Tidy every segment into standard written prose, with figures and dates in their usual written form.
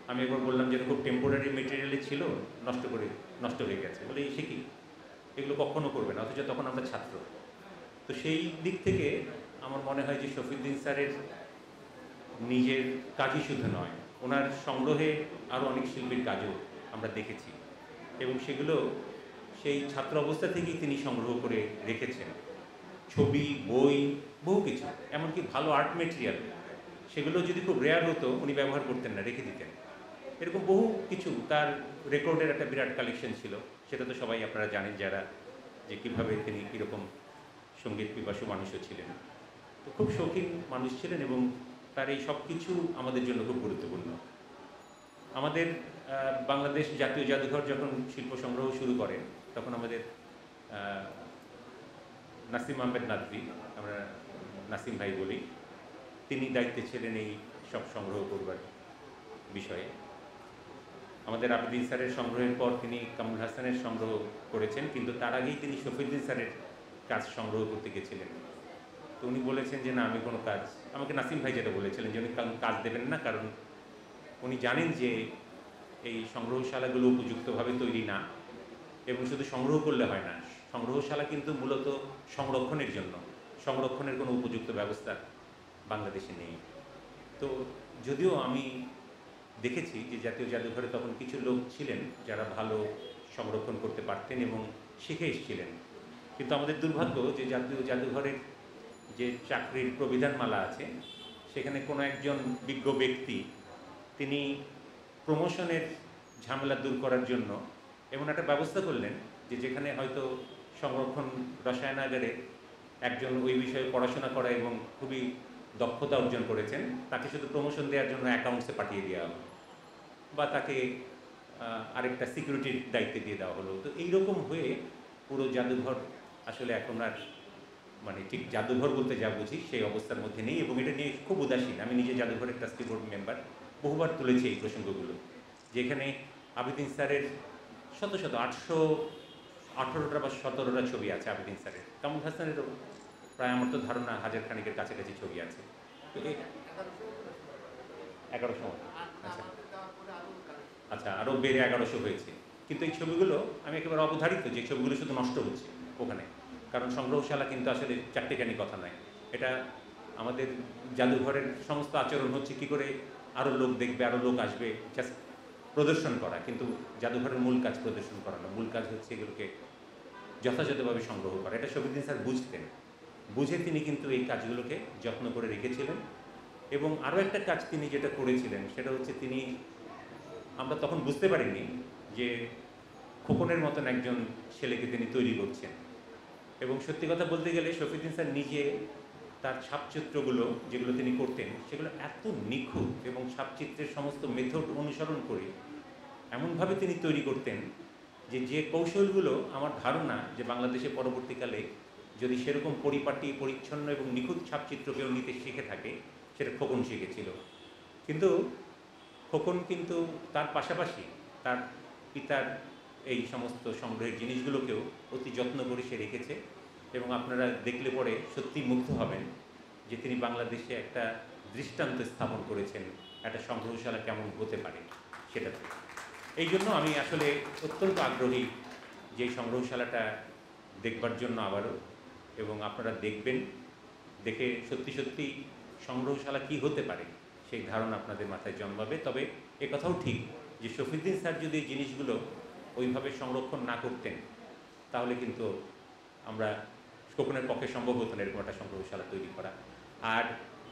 আমি একবার বললাম যে খুব টেম্পোরারি মেটেরিয়ালে ছিল, নষ্ট হয়ে গেছে। বলে সে কি, এগুলো কখনো করবে না, অথচ তখন আমরা ছাত্র। তো সেই দিক থেকে আমার মনে হয় যে শফিউদ্দিন স্যারের নিজের কাজই শুধু নয়, ওনার সংগ্রহে আরও অনেক শিল্পীর কাজও আমরা দেখেছি, এবং সেগুলো সেই ছাত্র অবস্থা থেকেই তিনি সংগ্রহ করে রেখেছেন। ছবি, বই, বহু কিছু, এমনকি ভালো আর্ট মেটেরিয়াল, সেগুলো যদি খুব রেয়ার হতো উনি ব্যবহার করতেন না, রেখে দিতেন। এরকম বহু কিছু, তার রেকর্ডের একটা বিরাট কালেকশন ছিল, সেটা তো সবাই আপনারা জানেন যারা, যে কীভাবে তিনি কীরকম সঙ্গীত পিপাসু মানুষও ছিলেন। তো খুব শৌখিন মানুষ ছিলেন, এবং তার এই সব কিছু আমাদের জন্য খুব গুরুত্বপূর্ণ। আমাদের বাংলাদেশ জাতীয় জাদুঘর যখন শিল্প সংগ্রহ শুরু করে, তখন আমাদের নাসিম আহমেদ নাদভি, আমরা নাসিম ভাই বলি, তিনি দায়িত্বে ছিলেন এই সব সংগ্রহ করবার বিষয়ে। আমাদের আবেদিন স্যারের সংগ্রহের পর তিনি কামরুল হাসানের সংগ্রহ করেছেন, কিন্তু তার আগেই তিনি শফিউদ্দিন স্যারের কাজ সংগ্রহ করতে গেছিলেন। তো উনি বলেছেন যে না, আমি কোনো কাজ, আমাকে নাসিম ভাই যেটা বলেছিলেন যে উনি কাজ দেবেন না, কারণ উনি জানেন যে এই সংগ্রহশালাগুলো উপযুক্তভাবে তৈরি না, এবং শুধু সংগ্রহ করলে হয় না, সংগ্রহশালা কিন্তু মূলত সংরক্ষণের জন্য, সংরক্ষণের কোনো উপযুক্ত ব্যবস্থা বাংলাদেশে নেই। তো যদিও আমি দেখেছি যে জাতীয় জাদুঘরে তখন কিছু লোক ছিলেন যারা ভালো সংরক্ষণ করতে পারতেন এবং শিখে এসেছিলেন, কিন্তু আমাদের দুর্ভাগ্য যে জাতীয় জাদুঘরের যে চাকরির প্রবিধানমালা আছে, সেখানে কোনো একজন বিজ্ঞ ব্যক্তি তিনি প্রমোশনের ঝামেলা দূর করার জন্য এমন একটা ব্যবস্থা করলেন যে যেখানে হয়তো সংরক্ষণ রসায়নাগারে একজন ওই বিষয়ে পড়াশোনা করা এবং খুবই দক্ষতা অর্জন করেছেন, তাকে শুধু প্রমোশন দেওয়ার জন্য অ্যাকাউন্টসে পাঠিয়ে দেওয়া হলো, বা তাকে আরেকটা সিকিউরিটির দায়িত্বে দিয়ে দেওয়া হলো। তো এইরকম হয়ে পুরো জাদুঘর আসলে এখন আর, মানে ঠিক জাদুঘর বলতে যা বুঝি সেই অবস্থার মধ্যে নেই, এবং এটা নিয়ে খুব উদাসীন। আমি নিজে জাদুঘরের ট্রাস্টি বোর্ড মেম্বার, বহুবার তুলেছি এই প্রসঙ্গগুলো, যেখানে আবেদিন স্যারের শত 818টা বা 17টা ছবি আছে আবেদিন স্যারের, কামরুল হাসানেরও প্রায়, আমার তো ধারণা হাজার খানিকের কাছাকাছি ছবি আছে। তো 1100, আচ্ছা আচ্ছা, আরও বেড়ে 1100 হয়েছে। কিন্তু এই ছবিগুলো আমি একেবারে অবধারিত যে ছবিগুলো শুধু নষ্ট হচ্ছে ওখানে, কারণ সংগ্রহশালা কিন্তু আসলে চারটেখানি কথা নয়। এটা আমাদের জাদুঘরের সমস্ত আচরণ হচ্ছে কী করে আরও লোক দেখবে, আরও লোক আসবে, জাস্ট প্রদর্শন করা, কিন্তু জাদুঘরের মূল কাজ প্রদর্শন করা না, মূল কাজ হচ্ছে এগুলোকে যথাযথভাবে সংগ্রহ করা। এটা শফিউদ্দিন স্যার বুঝতেন, বুঝে তিনি কিন্তু এই কাজগুলোকে যত্ন করে রেখেছিলেন। এবং আরও একটা কাজ তিনি যেটা করেছিলেন সেটা হচ্ছে, তিনি, আমরা তখন বুঝতে পারিনি যে খোকনের মতন একজন ছেলেকে তিনি তৈরি করছেন। এবং সত্যি কথা বলতে গেলে শফিউদ্দিন স্যার নিজে তার ছাপচিত্রগুলো যেগুলো তিনি করতেন, সেগুলো এত নিখুঁত, এবং ছাপচিত্রের সমস্ত মেথড অনুসরণ করে এমনভাবে তিনি তৈরি করতেন যে কৌশলগুলো আমার ধারণা যে বাংলাদেশে পরবর্তীকালে যদি সেরকম পরিপাটি, পরিচ্ছন্ন এবং নিখুঁত ছাপচিত্র কেউ নিতে শিখে থাকে, সেটা খোকন শিখেছিল। কিন্তু খোকন কিন্তু তার পাশাপাশি তার পিতার এই সমস্ত সংগ্রহের জিনিসগুলোকেও অতি যত্ন করে সে রেখেছে, এবং আপনারা দেখলে পরে সত্যি মুগ্ধ হবেন যে তিনি বাংলাদেশে একটা দৃষ্টান্ত স্থাপন করেছেন একটা সংগ্রহশালা কেমন হতে পারে সেটাতে। এই জন্য আমি আসলে অত্যন্ত আগ্রহী যে এই সংগ্রহশালাটা দেখবার জন্য আবারও, এবং আপনারা দেখবেন, দেখে সত্যি সত্যি সংগ্রহশালা কি হতে পারে সেই ধারণা আপনাদের মাথায় জন্মাবে। তবে কথাও ঠিক যে শফিউদ্দিন স্যার যদি এই জিনিসগুলো ওইভাবে সংরক্ষণ না করতেন, তাহলে কিন্তু আমরা, খোকনের পক্ষে সম্ভব হতো না এরকম একটা সংগ্রহশালা তৈরি করা। আর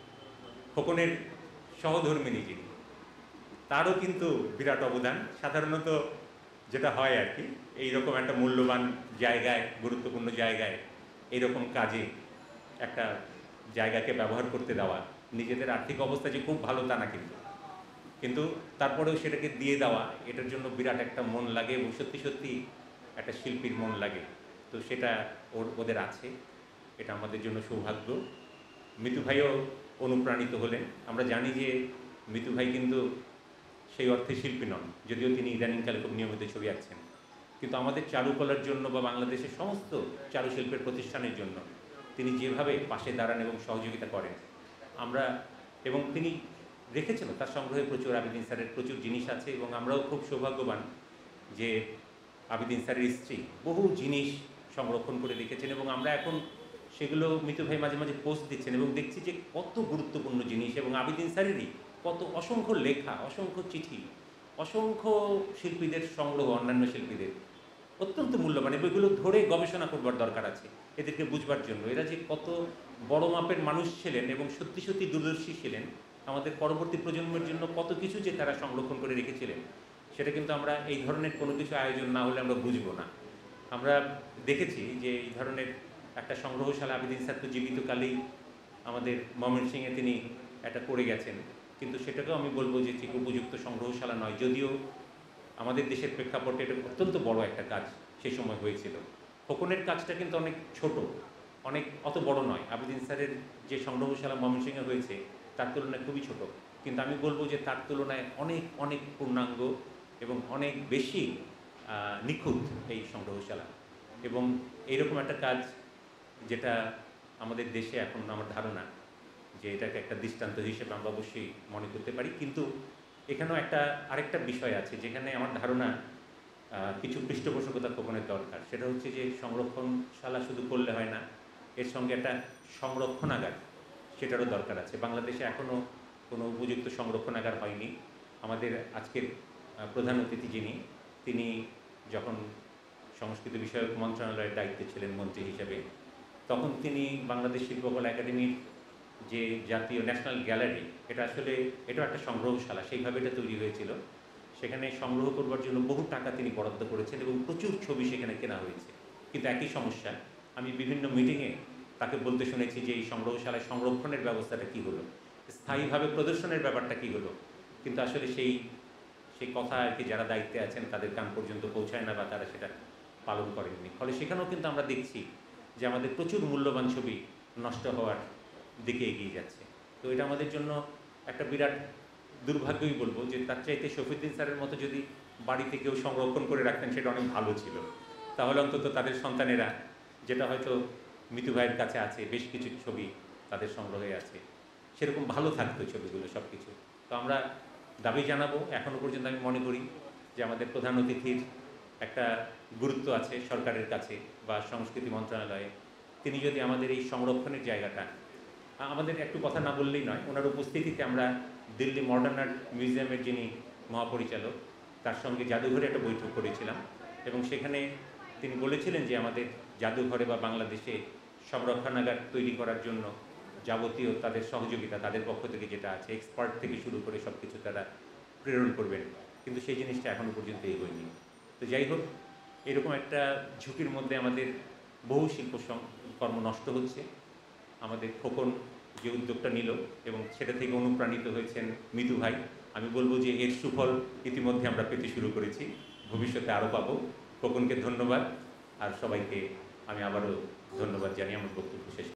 খোকনের সহধর্মিণী যিনি, তারও কিন্তু বিরাট অবদান। সাধারণত যেটা হয় আর কি, এইরকম একটা মূল্যবান জায়গায়, গুরুত্বপূর্ণ জায়গায়, এইরকম কাজে একটা জায়গাকে ব্যবহার করতে দেওয়া, নিজেদের আর্থিক অবস্থা যে খুব ভালো তা না, কিন্তু তারপরেও সেটাকে দিয়ে দেওয়া, এটার জন্য বিরাট একটা মন লাগে, এবং সত্যি সত্যি একটা শিল্পীর মন লাগে। তো সেটা ওদের আছে, এটা আমাদের জন্য সৌভাগ্য। মিতু ভাইও অনুপ্রাণিত হলেন। আমরা জানি যে মিতু ভাই কিন্তু সেই অর্থে শিল্পী নন, যদিও তিনি ইদানিংকালে খুব নিয়মিত ছবি আঁকছেন, কিন্তু আমাদের চারুকলার জন্য বা বাংলাদেশের সমস্ত চারুশিল্পের প্রতিষ্ঠানের জন্য তিনি যেভাবে পাশে দাঁড়ান এবং সহযোগিতা করেন, আমরা, এবং তিনি রেখেছিল। তার সংগ্রহে প্রচুর আবিদিন স্যারের প্রচুর জিনিস আছে এবং আমরাও খুব সৌভাগ্যবান যে আবিদিন স্যারের স্ত্রী বহু জিনিস সংরক্ষণ করে রেখেছেন এবং আমরা এখন সেগুলো মিতু ভাই মাঝে মাঝে পোস্ট দিচ্ছেন এবং দেখছি যে কত গুরুত্বপূর্ণ জিনিস এবং আবিদিন স্যারেরই কত অসংখ্য লেখা, অসংখ্য চিঠি, অসংখ্য শিল্পীদের সংগ্রহ, অন্যান্য শিল্পীদের অত্যন্ত মূল্যবান এবং এগুলো ধরে গবেষণা করবার দরকার আছে এদেরকে বুঝবার জন্য। এরা যে কত বড় মাপের মানুষ ছিলেন এবং সত্যি সত্যি দূরদর্শী ছিলেন, আমাদের পরবর্তী প্রজন্মের জন্য কত কিছু যে তারা সংরক্ষণ করে রেখেছিলেন, সেটা কিন্তু আমরা এই ধরনের কোনো কিছু আয়োজন না হলে আমরা বুঝবো না। আমরা দেখেছি যে এই ধরনের একটা সংগ্রহশালা আবিদিন স্যার তো জীবিতকালেই আমাদের ময়মনসিংহে তিনি এটা করে গেছেন, কিন্তু সেটাকেও আমি বলবো যে ঠিক উপযুক্ত সংগ্রহশালা নয়, যদিও আমাদের দেশের প্রেক্ষাপটে এটা অত্যন্ত বড় একটা কাজ সেই সময় হয়েছিল। খোকনের কাজটা কিন্তু অনেক ছোট, অত বড় নয়। আবিদিন স্যারের যে সংগ্রহশালা ময়মনসিংহে হয়েছে তার তুলনায় খুবই ছোট, কিন্তু আমি বলবো যে তার তুলনায় অনেক অনেক পূর্ণাঙ্গ এবং অনেক বেশি নিখুঁত এই সংগ্রহশালা। এবং এইরকম একটা কাজ যেটা আমাদের দেশে এখন আমার ধারণা যে এটাকে একটা দৃষ্টান্ত হিসেবে আমরা অবশ্যই মনে করতে পারি। কিন্তু এখানেও আরেকটা বিষয় আছে যেখানে আমার ধারণা কিছু পৃষ্ঠপোষকতা খোকনের দরকার। সেটা হচ্ছে যে সংরক্ষণশালা শুধু করলে হয় না, এর সঙ্গে একটা সংরক্ষণাগার সেটারও দরকার আছে। বাংলাদেশে এখনও কোনো উপযুক্ত সংরক্ষণাগার হয়নি। আমাদের আজকের প্রধান অতিথি তিনি যখন সংস্কৃতি বিষয়ক মন্ত্রণালয়ের দায়িত্বে ছিলেন মন্ত্রী হিসেবে, তখন তিনি বাংলাদেশ শিল্পকলা একাডেমির যে জাতীয় ন্যাশনাল গ্যালারি, এটাও একটা সংগ্রহশালা, সেইভাবে এটা তৈরি হয়েছিল। সেখানে সংগ্রহ করবার জন্য বহু টাকা তিনি বরাদ্দ করেছেন এবং প্রচুর ছবি সেখানে কেনা হয়েছে। কিন্তু একই সমস্যা, আমি বিভিন্ন মিটিংয়ে তাকে বলতে শুনেছি যে এই সংগ্রহশালায় সংরক্ষণের ব্যবস্থাটা কী হলো, স্থায়ীভাবে প্রদর্শনের ব্যাপারটা কী হলো, কিন্তু আসলে সেই কথা আর কি যারা দায়িত্বে আছেন তাদের কান পর্যন্ত পৌঁছায় না বা তারা সেটা পালন করেননি। ফলে সেখানেও কিন্তু আমরা দেখছি যে আমাদের প্রচুর মূল্যবান ছবি নষ্ট হওয়ার দিকে এগিয়ে যাচ্ছে। তো এটা আমাদের জন্য একটা বিরাট দুর্ভাগ্যই বলবো যে তার চাইতে শফিউদ্দিন স্যারের মতো যদি বাড়িতে কেউ সংরক্ষণ করে রাখতেন সেটা অনেক ভালো ছিল। তাহলে অন্তত তাদের সন্তানেরা, যেটা হয়তো মিতু ভাইয়ের কাছে আছে, বেশ কিছু ছবি তাদের সংগ্রহে আছে, সেরকম ভালো থাকতো ছবিগুলো সব কিছু। তো আমরা দাবি জানাবো, এখনও পর্যন্ত আমি মনে করি যে আমাদের প্রধান অতিথির একটা গুরুত্ব আছে সরকারের কাছে বা সংস্কৃতি মন্ত্রণালয়ে। তিনি যদি আমাদের এই সংরক্ষণের জায়গাটা, আমাদের একটু কথা না বললেই নয়, ওনার উপস্থিতিতে আমরা দিল্লি মডার্ন আর্ট মিউজিয়ামের যিনি মহাপরিচালক তার সঙ্গে জাদুঘরে একটা বৈঠক করেছিলাম এবং সেখানে তিনি বলেছিলেন যে আমাদের জাদুঘরে বা বাংলাদেশে সংরক্ষণাগার তৈরি করার জন্য যাবতীয় তাদের সহযোগিতা তাদের পক্ষ থেকে যেটা আছে, এক্সপার্ট থেকে শুরু করে সব কিছু তারা প্রেরণ করবেন, কিন্তু সেই জিনিসটা এখনও পর্যন্ত এগোয়নি। তো যাই হোক, এরকম একটা ঝুঁকির মধ্যে আমাদের বহু শিল্পকর্ম নষ্ট হচ্ছে। আমাদের খোকন যে উদ্যোগটা নিল এবং সেটা থেকে অনুপ্রাণিত হয়েছেন মিতু ভাই, আমি বলবো যে এর সুফল ইতিমধ্যে আমরা পেতে শুরু করেছি, ভবিষ্যতে আরও পাবো। খোকনকে ধন্যবাদ, আর সবাইকে আমি আবারও ধন্যবাদ জানিয়ে আমার বক্তব্য শেষ